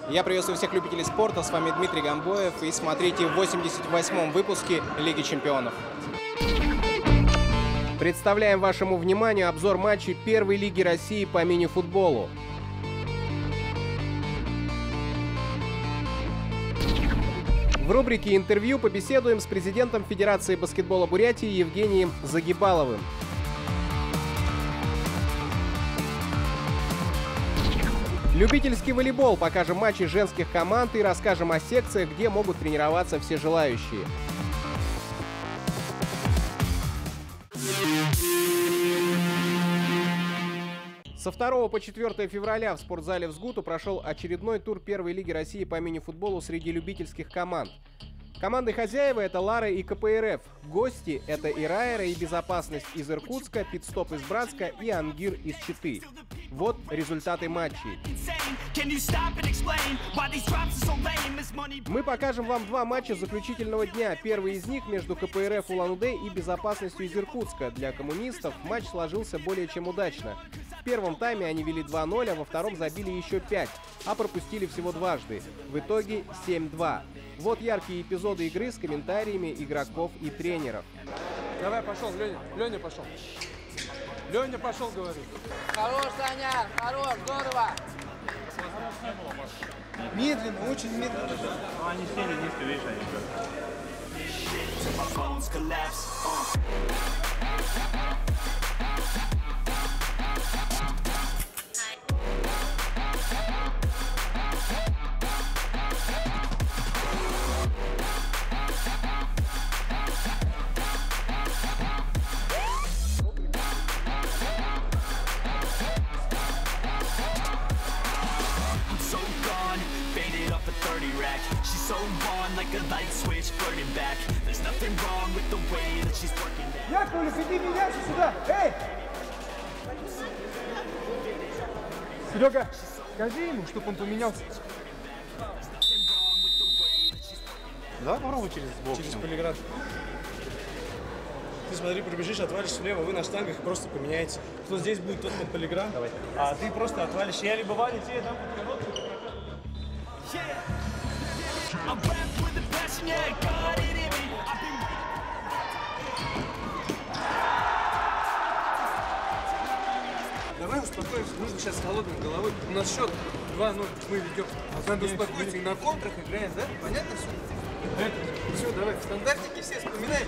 Я приветствую всех любителей спорта, с вами Дмитрий Гамбоев, и смотрите в 88-м выпуске Лиги Чемпионов. Представляем вашему вниманию обзор матчей первой лиги России по мини-футболу. В рубрике «Интервью» побеседуем с президентом Федерации баскетбола Бурятии Евгением Загибаловым. Любительский волейбол. Покажем матчи женских команд и расскажем о секциях, где могут тренироваться все желающие. Со 2 по 4 февраля в спортзале «Взгуту» прошел очередной тур первой лиги России по мини-футболу среди любительских команд. Команды-хозяева — это «Лара» и КПРФ. Гости — это «Ираэра» и «Безопасность» из Иркутска, «Пит-стоп» из Братска и «Ангир» из Читы. Вот результаты матчей. Мы покажем вам два матча заключительного дня. Первый из них между КПРФ Улан-Удэ и «Безопасностью» из Иркутска. Для коммунистов матч сложился более чем удачно. В первом тайме они вели 2-0, а во втором забили еще 5, а пропустили всего дважды. В итоге 7-2. Вот яркие эпизоды игры с комментариями игроков и тренеров. Давай, пошел, Леня. Леня пошел. Леня пошел, говорит. Хорош, Саня, хорош, здорово. Медленно, очень медленно. Они сели низко, видишь, они Яковлев, иди меняйся сюда! Эй! Серега, скажи ему, чтобы он поменялся. Давай попробуй через бок. Через полиграф. Ты смотри, пробежишь, отвалишь влево, вы на штангах и просто поменяете. Кто здесь будет, тот под полиграф. Давай. А ты просто отвалишь. Я либо Ваня тебе дам под короткую. Давай успокоимся, нужно сейчас с холодной головой. У нас счет 2-0, мы ведем. Надо успокоиться и на контрах играем, да? Понятно все? Все, давай, стандартики все вспоминаем.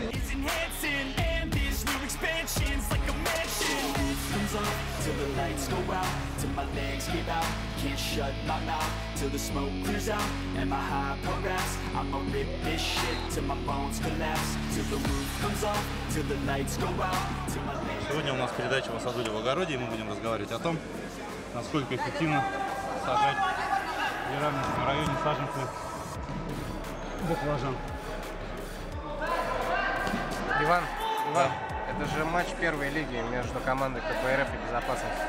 Сегодня у нас передача в «Саду в огороде», и мы будем разговаривать о том, насколько эффективно сажать в Неравнинском районе саженцы баклажан. Иван, это же матч первой лиги между командой КПРФ и «Безопасность».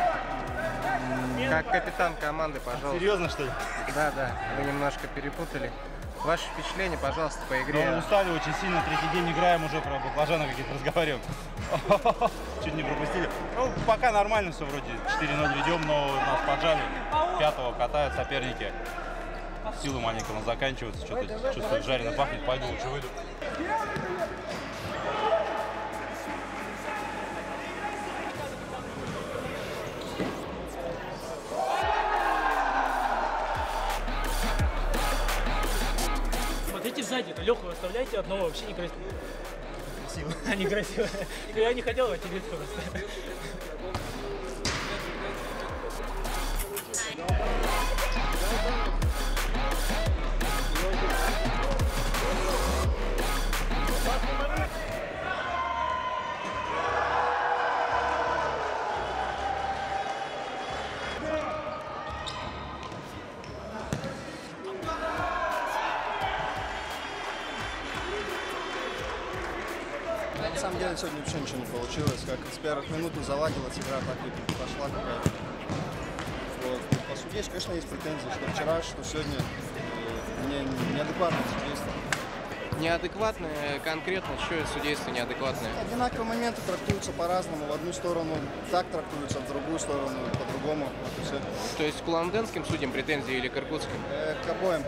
Как капитан команды, пожалуйста. Серьезно, что ли? Да, вы немножко перепутали. Ваши впечатления, пожалуйста, по игре. Ну, устали очень сильно, третий день играем, уже про баклажаны какие-то разговариваем. Чуть не пропустили. Ну, пока нормально все, вроде 4-0 ведем, но нас поджали. 5-го катают соперники. Силы маленько нас заканчиваются, что-то чувствую, жарено пахнет, пойду лучше выйду. Смотрите сзади, это Леху оставляйте одного, вообще некрасиво. Красиво. А, некрасиво. Я не хотел войти в просто. На самом деле сегодня вообще ничего не получилось. Как с первых минут заладилась игра, так и пошла какая-то. Вот. По судейству, конечно, есть претензии, что вчера, что сегодня неадекватное судейство. Неадекватное конкретно, что судейство неадекватное? Одинаковые моменты трактуются по-разному. В одну сторону так трактуются, в другую сторону по-другому. по-другому. Вот и все. То есть к улан-удэнским судьям претензии или к иркутским? К обоим.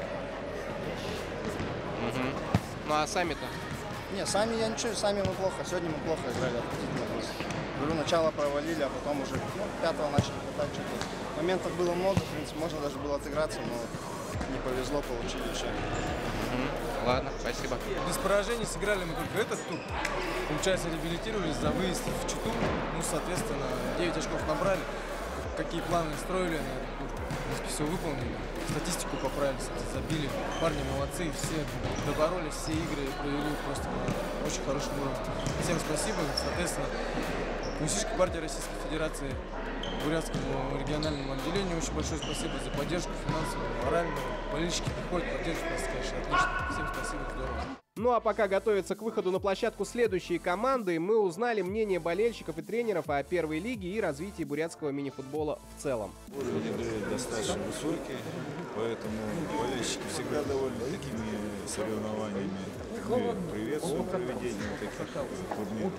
Ну а сами-то? Не, сами я ничего, сами мы плохо. Сегодня мы плохо играли, отвратительно. Говорю, начало провалили, а потом уже пятого начали хватать что-то. Моментов было много, в принципе, можно даже было отыграться, но не повезло, получили еще. Ладно, спасибо. Без поражений сыграли мы только этот тур. Получается, реабилитировались за выезд в Читу. Ну, соответственно, 9 очков набрали. Какие планы строили на этот тур. В принципе, все выполнили. Статистику поправили, забили. Парни молодцы, все доборолись, все игры провели просто на очень хорошем уровне. Всем спасибо. Соответственно, Коммунистической партии Российской Федерации, Бурятскому региональному отделению очень большое спасибо за поддержку финансовую, моральную. Болельщики приходят, поддерживают нас, конечно, отлично. Всем спасибо, здорово. Ну а пока готовятся к выходу на площадку следующие команды, мы узнали мнение болельщиков и тренеров о первой лиге и развитии бурятского мини-футбола в целом. Уровень игры достаточно высокий, поэтому болельщики всегда довольны такими соревнованиями. Мы приветствуем проведение таких турниров.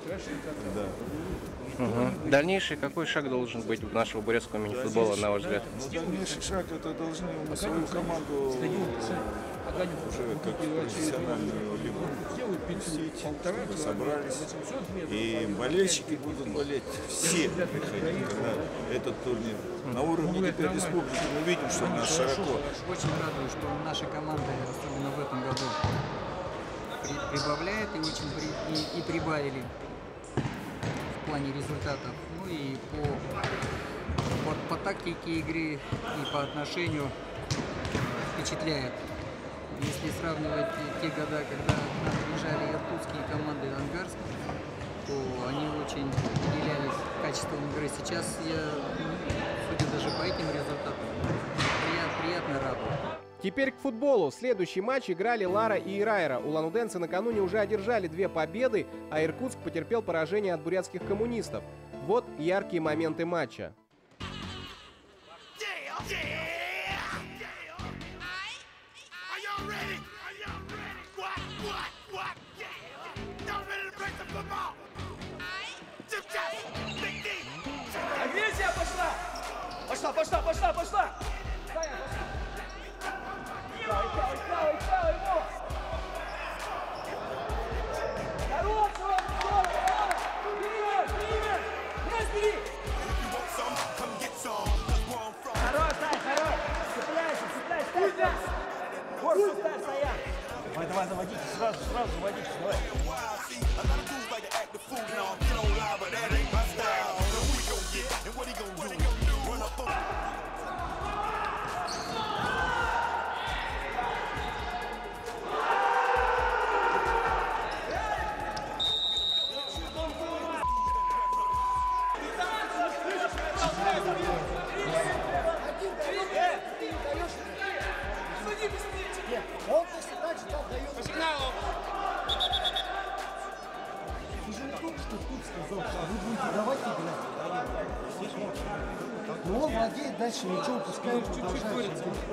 Да. Дальнейший какой шаг должен быть у нашего бурятского мини-футбола, на ваш взгляд? Ну, дальнейший шаг — это должны мы свою команду уже как профессиональную лигу пустить, чтобы собрались. И болельщики будут болеть все, когда этот турнир. На уровне теперь республики мы видим, что у нас широко. Очень радует, что наша команда, особенно в этом году, прибавляет и очень прибавили в плане результатов. Ну и по тактике игры и по отношению впечатляет. Если сравнивать те года, когда нам приезжали иркутские команды Ангарск, то они очень выделялись качеством игры. Сейчас я, судя даже по этим результатам, приятно радует. Теперь к футболу. Следующий матч играли Лара и Ирайра. Улан-удэнцы накануне уже одержали 2 победы, а Иркутск потерпел поражение от бурятских коммунистов. Вот яркие моменты матча. Агрессия пошла! Пошла, пошла, пошла, пошла! Давай, давай, заводите, сразу заводите, давай. Ну он владеет дальше, ничего, пускай продолжает.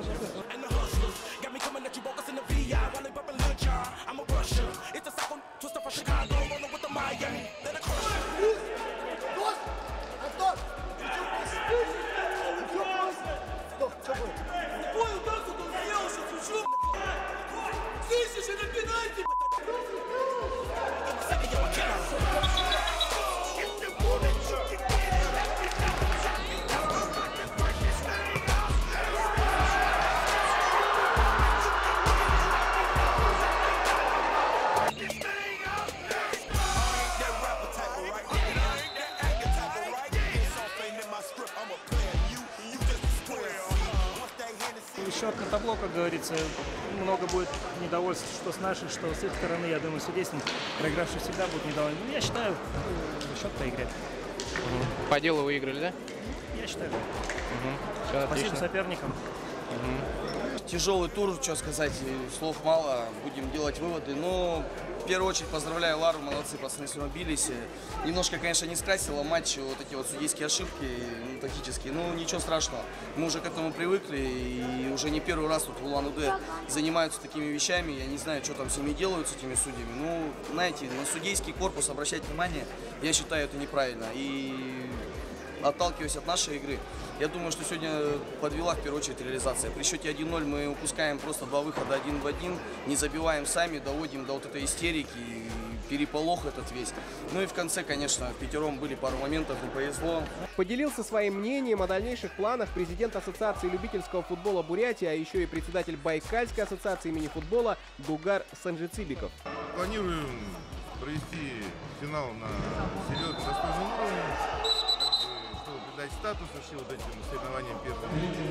Счет на табло, как говорится, много будет недовольств, что с нашей, что с их стороны. Я думаю, судейством проигравший всегда будет недоволен. Но я считаю, счет по игре. По делу выиграли, да? Я считаю, да. Все Спасибо отлично. соперникам. Тяжелый тур, что сказать, слов мало, будем делать выводы, но в первую очередь поздравляю Лару, молодцы, пацаны все бились. Немножко, конечно, не скрасило матч вот эти вот судейские ошибки, тактические, но ничего страшного. Мы уже к этому привыкли и уже не первый раз тут в Улан-Удэ занимаются такими вещами. Я не знаю, что там с ними делают, с этими судьями. Ну, знаете, на судейский корпус обращать внимание, я считаю, это неправильно. И отталкиваясь от нашей игры, я думаю, что сегодня подвела в первую очередь реализация. При счете 1-0 мы упускаем просто 2 выхода 1 в 1, не забиваем сами, доводим до вот этой истерики, переполох этот весь. Ну и в конце, конечно, в пятером были пару моментов, не повезло. Поделился своим мнением о дальнейших планах президент Ассоциации любительского футбола Бурятии, а еще и председатель Байкальской ассоциации мини-футбола Дугар Санжицибиков. Планируем провести финал на серьезном достойном уровне, чтобы придать статус вообще вот этим соревнованиям первой лиги.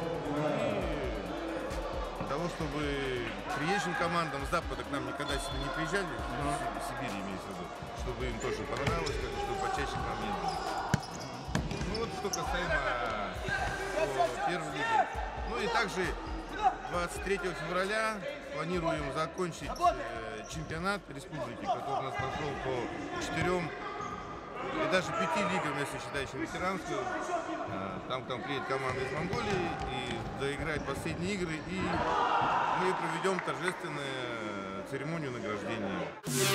Для того, чтобы приезжим командам с Запада к нам никогда сюда не приезжали, в Сибири имеется в виду, чтобы им тоже понравилось, чтобы почаще к нам ездили. Ну вот что касаемо первой лиги. Ну и также 23 февраля планируем закончить чемпионат республики, который у нас прошел по 4 и даже 5 лигам, если считать еще ветеранскую. Там приедет команда из Монголии и доиграет последние игры, и мы проведем торжественную церемонию награждения.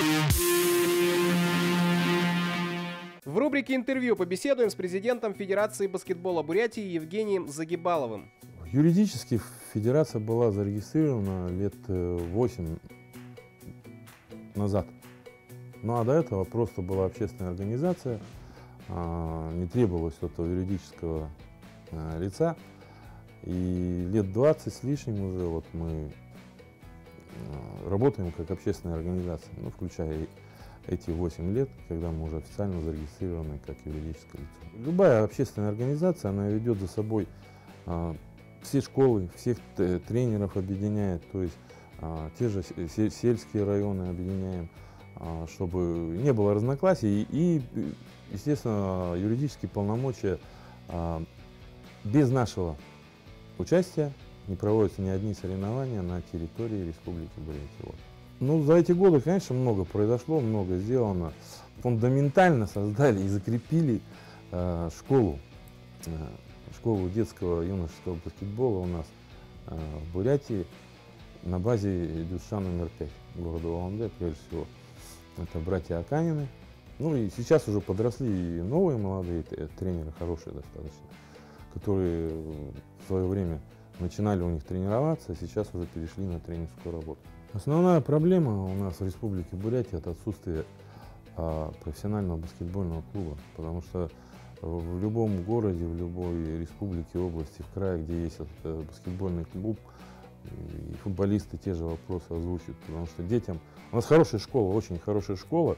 В рубрике «Интервью» побеседуем с президентом Федерации баскетбола Бурятии Евгением Загибаловым. Юридически федерация была зарегистрирована лет 8 назад. Ну а до этого просто была общественная организация, не требовалось этого юридического лица. И лет 20 с лишним уже вот мы работаем как общественная организация, ну, включая эти 8 лет, когда мы уже официально зарегистрированы как юридическое лицо. Любая общественная организация, она ведет за собой все школы, всех тренеров объединяет, то есть те же сельские районы объединяем, чтобы не было разногласий и, естественно, юридические полномочия без нашего участия не проводятся ни одни соревнования на территории Республики Бурятия. Ну, за эти годы, конечно, много произошло, много сделано. Фундаментально создали и закрепили школу детского юношеского баскетбола у нас в Бурятии на базе ДЮСШ номер 5 города Улан-Удэ, прежде всего. Это братья Аканины. Ну и сейчас уже подросли и новые молодые тренеры, хорошие достаточно, которые в свое время начинали у них тренироваться, а сейчас уже перешли на тренерскую работу. Основная проблема у нас в Республике Бурятия – это отсутствие профессионального баскетбольного клуба, потому что в любом городе, в любой республике, области, в крае, где есть баскетбольный клуб, и футболисты те же вопросы озвучивают, потому что детям... У нас хорошая школа, очень хорошая школа.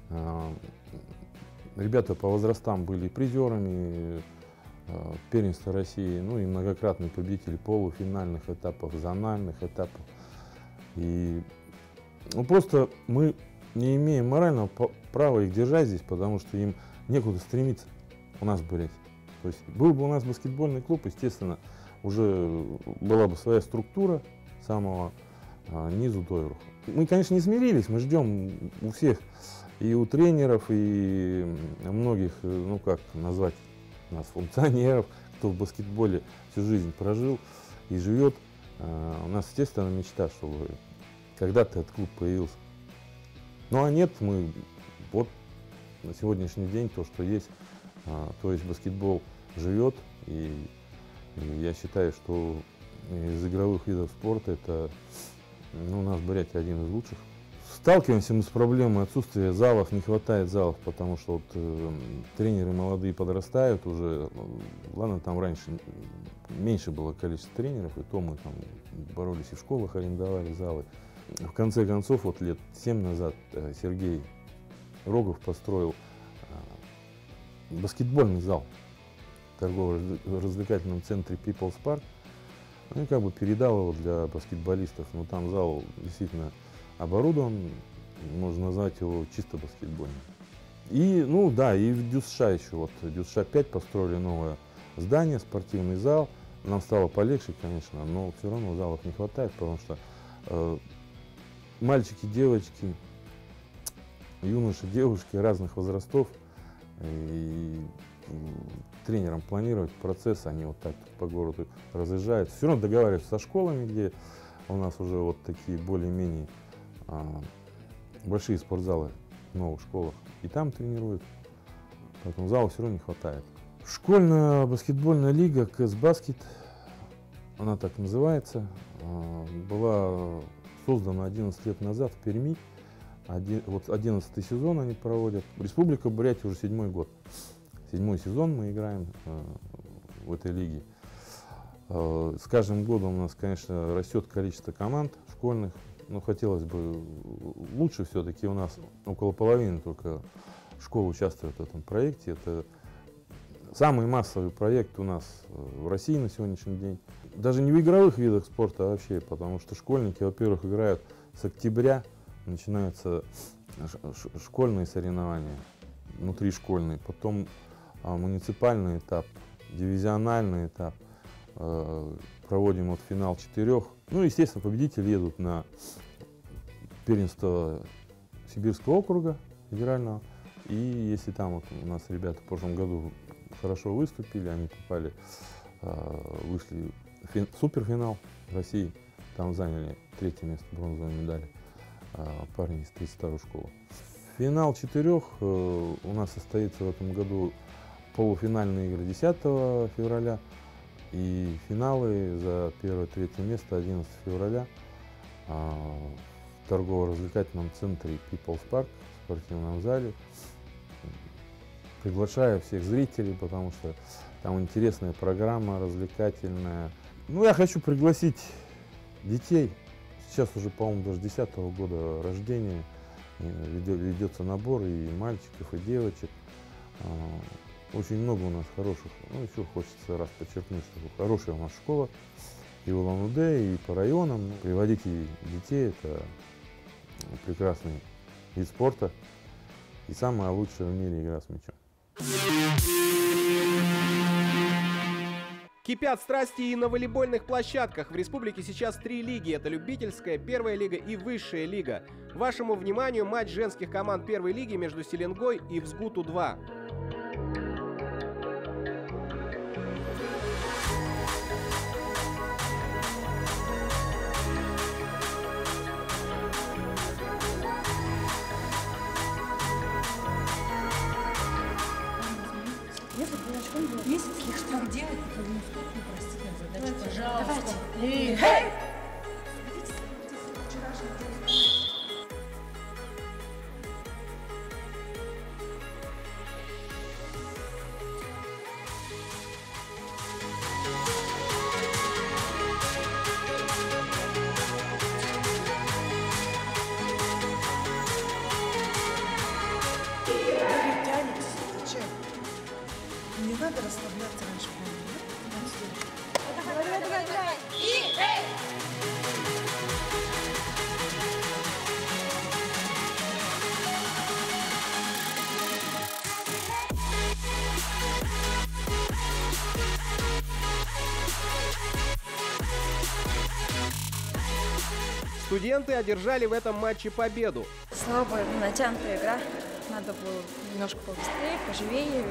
Ребята по возрастам были призерами первенства России, ну и многократные победители полуфинальных этапов, зональных этапов. И ну, просто мы не имеем морального права их держать здесь, потому что им некуда стремиться у нас в Бурятии. То есть был бы у нас баскетбольный клуб, естественно, уже была бы своя структура с самого низу до верху. Мы, конечно, не смирились, мы ждем у всех, и у тренеров, и многих, ну как назвать нас, функционеров, кто в баскетболе всю жизнь прожил и живет. У нас, естественно, мечта, чтобы когда-то этот клуб появился. Ну а нет, мы вот на сегодняшний день то, что есть, то есть баскетбол живет, и я считаю, что из игровых видов спорта это у нас в Бурятии один из лучших. Сталкиваемся мы с проблемой отсутствия залов, не хватает залов, потому что вот, тренеры молодые подрастают уже. Ладно, там раньше меньше было количество тренеров, и то мы там боролись и в школах, арендовали залы. В конце концов, вот лет 7 назад Сергей Рогов построил баскетбольный зал в торгово-развлекательном центре People's Park. Ну и как бы передал его для баскетболистов. Но там зал действительно оборудован, можно назвать его чисто баскетбольным. И, ну да, и в ДЮСШ еще, вот ДЮСШ 5 построили новое здание, спортивный зал. Нам стало полегче, конечно, но все равно залов не хватает, потому что мальчики, девочки, юноши, девушки разных возрастов, и тренерам планировать процесс, они вот так по городу разъезжают. Все равно договариваются со школами, где у нас уже вот такие более-менее большие спортзалы в новых школах, и там тренируют. Поэтому зала все равно не хватает. Школьная баскетбольная лига КС-Баскет, она так называется, была создана 11 лет назад в Перми. Вот 11-й сезон они проводят. Республика Бурятия уже 7-й год. 7-й сезон мы играем в этой лиге. С каждым годом у нас, конечно, растет количество команд школьных. Но хотелось бы лучше все-таки. У нас около половины только школ участвует в этом проекте. Это самый массовый проект у нас в России на сегодняшний день. Даже не в игровых видах спорта, а вообще, потому что школьники, во-первых, играют с октября, начинаются школьные соревнования, внутришкольные, потом муниципальный этап, дивизиональный этап, проводим вот финал 4. Ну, естественно, победители едут на первенство Сибирского округа федерального. И если там вот у нас ребята в прошлом году хорошо выступили, они попали, вышли в суперфинал России, там заняли 3-е место, бронзовую медаль, парни из 32-й школы. Финал 4 у нас состоится в этом году, полуфинальные игры 10 февраля и финалы за 1-3 место 11 февраля в торгово-развлекательном центре People's Park, в спортивном зале. Приглашаю всех зрителей, потому что там интересная программа, развлекательная. Ну, я хочу пригласить детей. Сейчас уже, по-моему, даже 10-го года рождения ведется набор и мальчиков, и девочек. Очень много у нас хороших. Ну, еще хочется раз подчеркнуть, что хорошая у нас школа и в Улан-Удэ, и по районам. Приводите детей, это прекрасный вид спорта и самая лучшая в мире игра с мячом. Кипят страсти и на волейбольных площадках. В республике сейчас 3 лиги. Это любительская, первая лига и высшая лига. Вашему вниманию матч женских команд первой лиги между Селенгой и Взгуту-2. Месяц штраф делать, это не простите задачу. Пожалуйста. Давайте. Не надо расслабляться раньше времени. Давай. И Студенты одержали в этом матче победу. Слабая, натянутая игра. Надо было немножко побыстрее, поживее.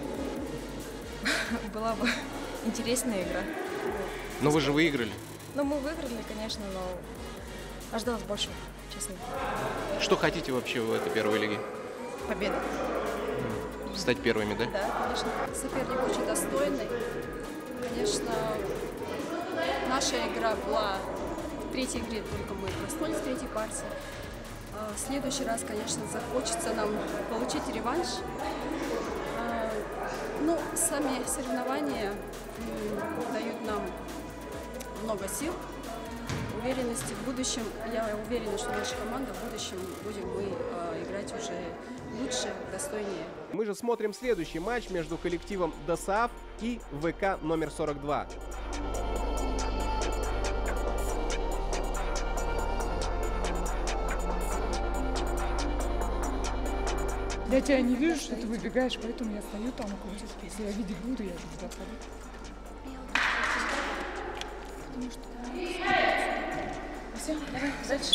Была бы интересная игра. Но вы же выиграли. Ну, мы выиграли, конечно, но ожидалось больше, честно. Что хотите вообще в этой первой лиге? Победа. Стать первыми, да? Да, конечно. Соперник очень достойный. Конечно, наша игра была в третьей игре, только мы проснулись в третьей партии. В следующий раз, конечно, захочется нам получить реванш. Ну, сами соревнования дают нам много сил, уверенности в будущем. Я уверена, что наша команда в будущем будем мы играть уже лучше, достойнее. Мы же смотрим следующий матч между коллективом ДОСААФ и ВК номер 42. Я тебя не вижу, что ты выбегаешь, поэтому я стою там около тебя. Если я видеть буду, я же туда пойду. Все, давай, дальше.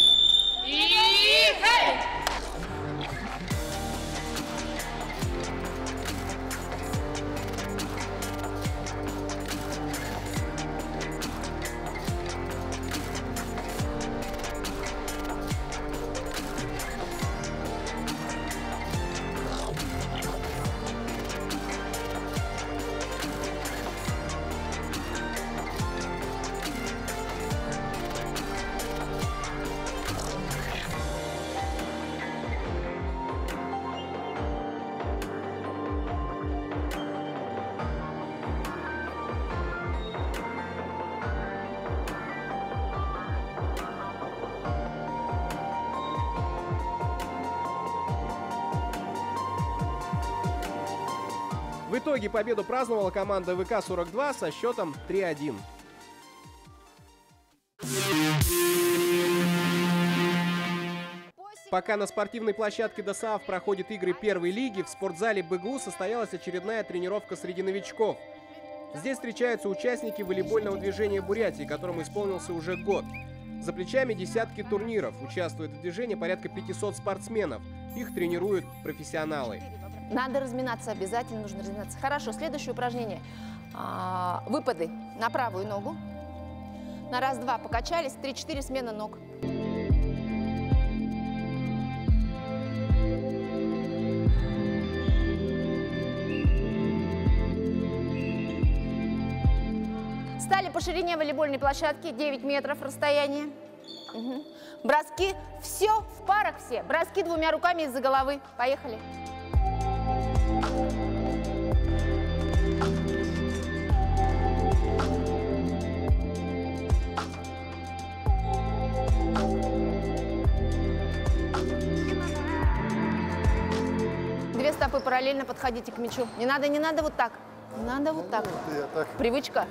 итоге победу праздновала команда ВК-42 со счетом 3-1. Пока на спортивной площадке ДОСААФ проходят игры первой лиги, в спортзале БГУ состоялась очередная тренировка среди новичков. Здесь встречаются участники волейбольного движения Бурятии, которому исполнился уже год. За плечами десятки турниров. Участвует в движении порядка 500 спортсменов. Их тренируют профессионалы. Надо разминаться, обязательно нужно разминаться. Хорошо, следующее упражнение. Выпады на правую ногу. На раз-два покачались, 3-4 смены ног. Стали по ширине волейбольной площадки, 9 метров расстояние. Угу. Броски, все в парах все. Броски двумя руками из-за головы. Поехали. Две стопы параллельно подходите к мячу. Не надо вот так. Не надо вот так. Привычка.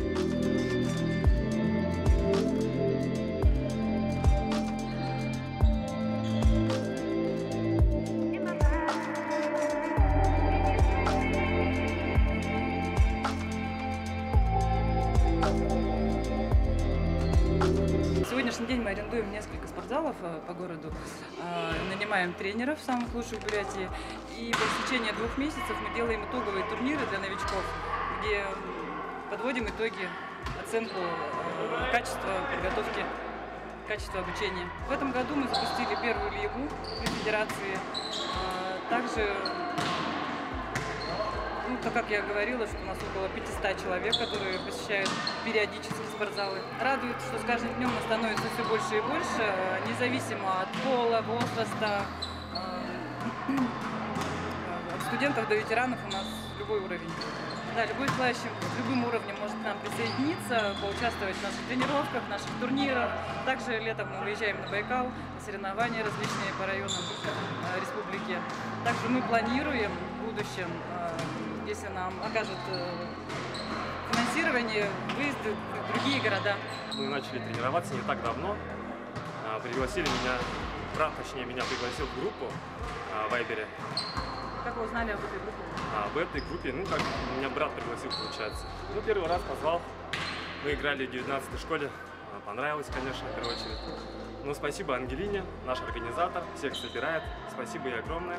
На сегодняшний день мы арендуем несколько спортзалов по городу, нанимаем тренеров, самых лучших в Бурятии, и по течение 2 месяцев мы делаем итоговые турниры для новичков, где подводим итоги, оценку качества подготовки, качества обучения. В этом году мы запустили первую лигу при федерации, также, как я говорила, что у нас около 500 человек, которые посещают периодически спортзалы. Радует, что с каждым днем нас становится все больше и больше, независимо от пола, возраста, от студентов до ветеранов у нас любой уровень. Да, любой желающий с любым уровнем может к нам присоединиться, поучаствовать в наших тренировках, в наших турнирах. Также летом мы выезжаем на Байкал, на соревнования различные по районам республики. Также мы планируем в будущем, если нам окажут финансирование, выезды в другие города. Мы начали тренироваться не так давно. Пригласили меня, брат, точнее, меня пригласил в группу в Вайбере. Как вы узнали об этой группе? Об этой группе, как меня брат пригласил, получается. Первый раз позвал. Мы играли в 19-й школе. Понравилось, конечно, в первую очередь. Но спасибо Ангелине, наш организатор, всех собирает. Спасибо ей огромное.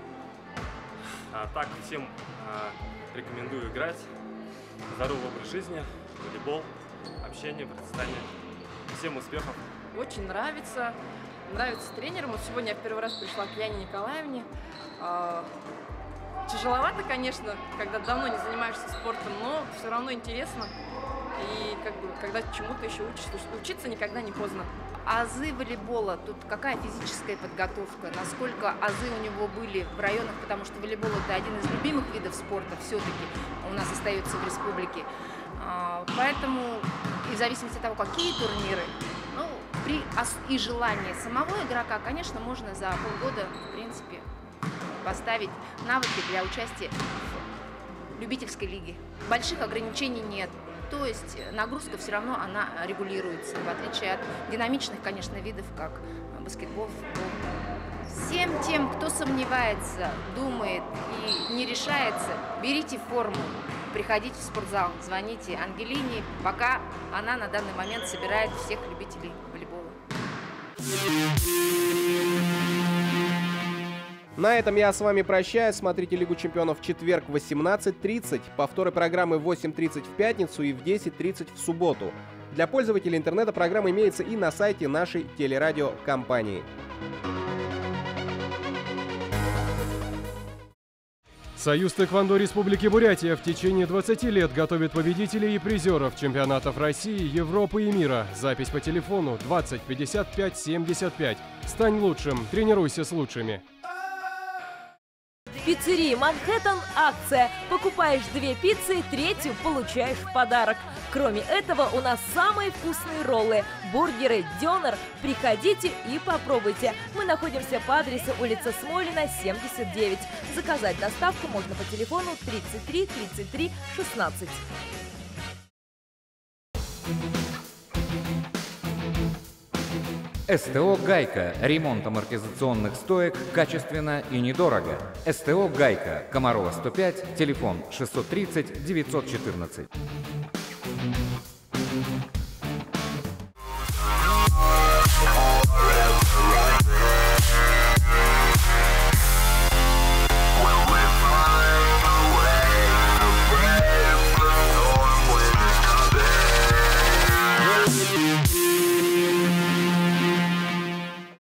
Так, всем рекомендую играть. Здоровый образ жизни, волейбол, общение, процветание. Всем успехов! Очень нравится. Нравится тренерам. Вот сегодня я в первый раз пришла к Яне Николаевне. Тяжеловато, конечно, когда давно не занимаешься спортом, но все равно интересно. И когда чему-то еще учишься, учиться никогда не поздно. Азы волейбола, тут какая физическая подготовка, насколько азы у него были в районах, потому что волейбол — это один из любимых видов спорта все-таки у нас остается в республике. Поэтому, и в зависимости от того, какие турниры, и желание самого игрока, конечно, можно за полгода, в принципе, поставить навыки для участия в любительской лиге. Больших ограничений нет. То есть нагрузка все равно она регулируется, в отличие от динамичных, конечно, видов, как баскетбол, футбол. Всем тем, кто сомневается, думает и не решается, берите форму, приходите в спортзал, звоните Ангелине, пока она на данный момент собирает всех любителей волейбола. На этом я с вами прощаюсь. Смотрите Лигу чемпионов в четверг в 18:30, повторы программы в 8:30 в пятницу и в 10:30 в субботу. Для пользователей интернета программа имеется и на сайте нашей телерадиокомпании. Союз тэквондо Республики Бурятия в течение 20 лет готовит победителей и призеров чемпионатов России, Европы и мира. Запись по телефону 20 55 75. Стань лучшим, тренируйся с лучшими. пиццерии «Манхэттен» акция. Покупаешь 2 пиццы, 3-ю получаешь в подарок. Кроме этого, у нас самые вкусные роллы, бургеры, дёнер. Приходите и попробуйте. Мы находимся по адресу улица Смолина, 79. Заказать доставку можно по телефону 33 33 16. СТО «Гайка». Ремонт амортизационных стоек качественно и недорого. СТО «Гайка». Комарова, 105. Телефон 630 914.